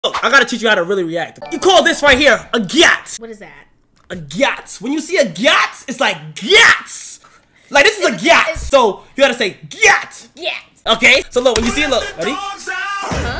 Look, I gotta teach you how to really react. You call this right here a gyat. What is that? A gyat. When you see a gyat, it's like gyats. Like this is a gyat. So you gotta say gyat. Gyat. Okay? So look, when you see it, look, ready?